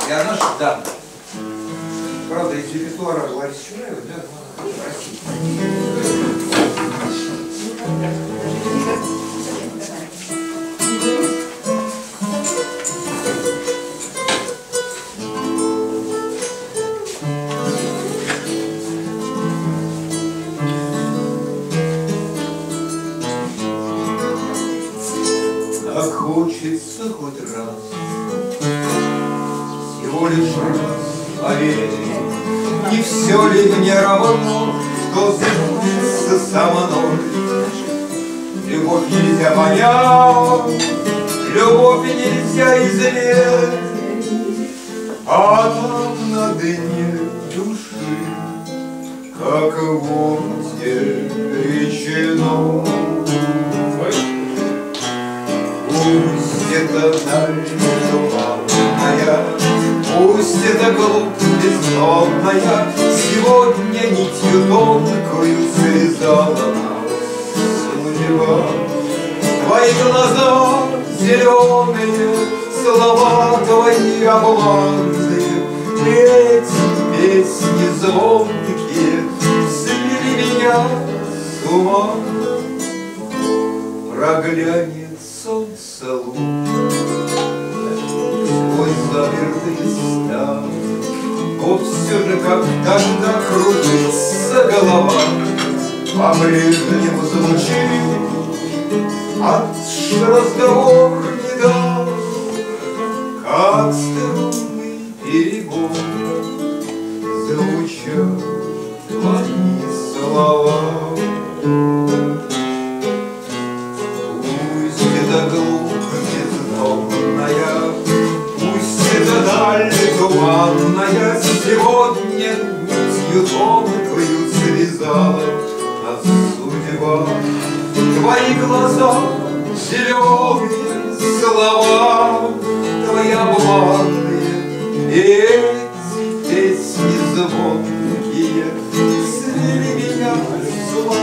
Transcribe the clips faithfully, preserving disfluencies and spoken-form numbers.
И она же, да. Правда, из репертуара Ларисы Чураевой, да, простите. Как хочется хоть раз, всего лишь раз поверить, не все ли мне равно, что сбудется со мной. Любовь нельзя понять, любовь нельзя измерить, а там на дне души, как в омуте речном. Пусть это даль туманная, пусть это глубь бездонная, сегодня нитью тонкою связала нас судьба. Твои глаза зеленые, слова твои обманные, эти песни звонкие свели меня с ума. Проглянет солнце луч сквозь запертые ставни, вот все же, как тогда, кружится голова, по-прежнему звучит аж разговор недавно, как струны перебор звучат твои слова. Это глубь бездонная, пусть это даль туманная, сегодня нитью тонкою связала нас судьба. Твои глаза зеленые, слова твои обманные, эти песни звонкие свели меня с ума.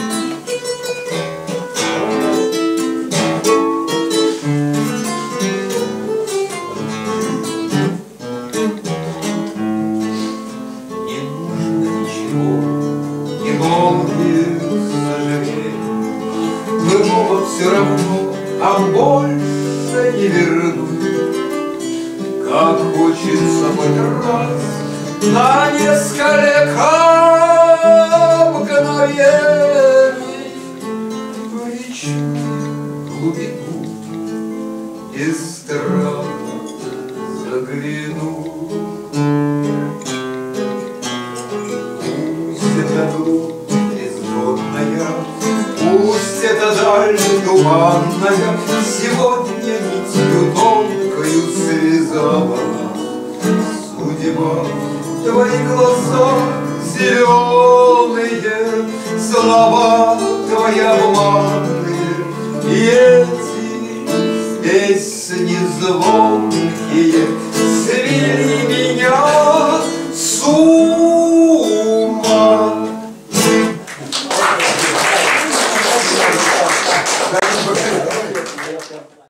Все равно, а больше не вернуть. Как хочется хоть раз на несколько мгновений в речную глубину без страха заглянуть. Пусть это глубь бездонная, пусть это даль туманная, сегодня нитью тонкою связала нас судьба. Твои глаза зеленые, слова твои обманные, и эти песни звон.